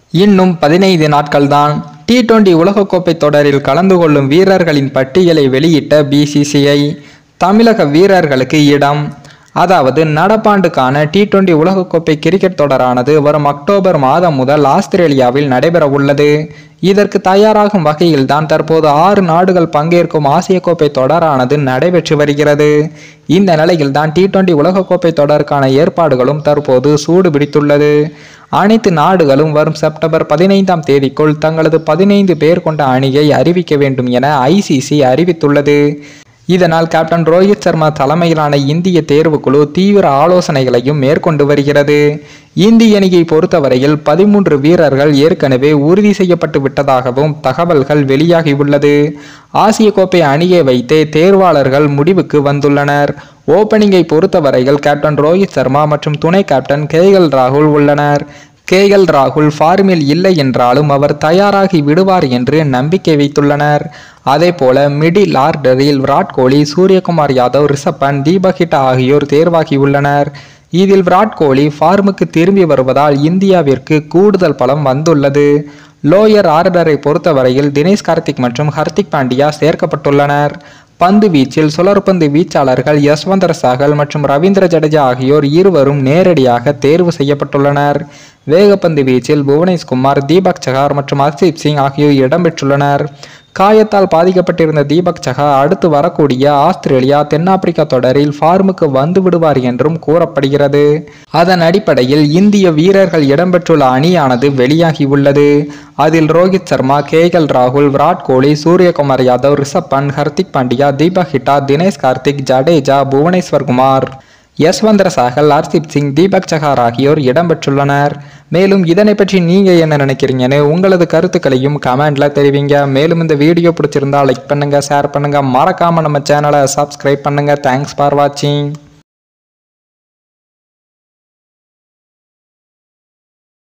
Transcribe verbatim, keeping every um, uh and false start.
இன்னும் பதினைந்து நாட்கள்தான். D twenty உலகக்கோப்பை தொடரில் கலந்து கொள்ளும் வீரர்களின் பட்டியலை வெளியிட்ட பி சி சி ஐ. தமிழக வீரர்களுக்கு இடம். அதாவது நடப்பாண்டுக்கான டி டுவெண்டி உலகக்கோப்பை கிரிக்கெட் தொடரானது வரும் அக்டோபர் மாதம் முதல் ஆஸ்திரேலியாவில் நடைபெற உள்ளது. இதற்கு தயாராகும் வகையில் தான் தற்போது ஆறு நாடுகள் பங்கேற்கும் ஆசிய கோப்பை தொடரானது நடைபெற்று வருகிறது. இந்த நிலையில் தான் டி டுவெண்டி உலகக்கோப்பை தொடருக்கான ஏற்பாடுகளும் தற்போது சூடு பிடித்துள்ளது. அனைத்து நாடுகளும் வரும் செப்டம்பர் பதினைந்தாம் தேதிக்குள் தங்களது பதினைந்து பேர் கொண்ட அணியை அறிவிக்க வேண்டும் என ஐ சி சி அறிவித்துள்ளது. இதனால் கேப்டன் ரோஹித் சர்மா தலைமையிலான இந்திய தேர்வுக்குழு தீவிர ஆலோசனைகளையும் மேற்கொண்டு வருகிறது. இந்திய அணியை பொறுத்தவரையில் பதிமூன்று வீரர்கள் ஏற்கனவே உறுதி செய்யப்பட்டு விட்டதாகவும் தகவல்கள் வெளியாகியுள்ளது. ஆசிய கோப்பை அணியை வைத்தே தேர்வாளர்கள் முடிவுக்கு வந்துள்ளனர். ஓப்பனிங்கை பொறுத்தவரையில் கேப்டன் ரோஹித் சர்மா மற்றும் துணை கேப்டன் கே எல் ராகுல் உள்ளனர். கே எல் ராகுல் ஃபார்மில் இல்லை என்றாலும் அவர் தயாராகி விடுவார் என்று நம்பிக்கை வைத்துள்ளனர். அதே போல மிடில் ஆர்டரில் விராட் கோலி, சூரியகுமார் யாதவ், ரிஷப் பண்ட், தீபக் ஹிட்டா ஆகியோர் தேர்வாகியுள்ளனர். இதில் விராட் கோலி ஃபார்முக்கு திரும்பி வருவதால் இந்தியாவிற்கு கூடுதல் பலம் வந்துள்ளது. லோயர் ஆர்டரை பொறுத்தவரையில் தினேஷ் கார்த்திக் மற்றும் ஹர்திக் பாண்டியா சேர்க்கப்பட்டுள்ளனர். பந்து வீச்சில் சுழற்பந்து வீச்சாளர்கள் யஸ்வந்தர் சாகல் மற்றும் ரவீந்திர ஜடேஜா ஆகியோர் இருவரும் நேரடியாக தேர்வு செய்யப்பட்டுள்ளனர். வேகப்பந்து வீச்சில் புவனேஸ்குமார், தீபக் சஹார் மற்றும் ஹர்ஷீப் சிங் ஆகியோர் இடம்பெற்றுள்ளனர். காயத்தால் பாதிக்கப்பட்டிருந்த தீபக் சஹார் அடுத்து வரக்கூடிய ஆஸ்திரேலியா, தென்னாப்பிரிக்கா தொடரில் ஃபார்முக்கு வந்து விடுவார் என்றும் கூறப்படுகிறது. அதன் அடிப்படையில் இந்திய வீரர்கள் இடம்பெற்றுள்ள அணியானது வெளியாகியுள்ளது. அதில் ரோஹித் சர்மா, கே எல் ராகுல், விராட் கோலி, சூரியகுமார் யாதவ், ரிஷப் பண்ட், ஹர்திக் பாண்டியா, தீபக் ஹிட்டா, தினேஷ் கார்த்திக், ஜடேஜா, புவனேஸ்வர் குமார், யஸ்வந்தர் சாகல், ஹர்ஷீப் சிங், தீபக் சஹார் ஆகியோர் இடம்பெற்றுள்ளனர். மேலும் இதனை பற்றி நீங்க என்ன நினைக்கிறீங்கன்னு உங்களது கருத்துக்களையும் கமெண்ட்ல தெரிவிங்க. மேலும் இந்த வீடியோ பிடிச்சிருந்தா லைக் பண்ணுங்க, ஷேர் பண்ணுங்க, மறக்காம நம்ம சேனலை சப்ஸ்கிரைப் பண்ணுங்க. தேங்க்ஸ் ஃபார் வாட்சிங்.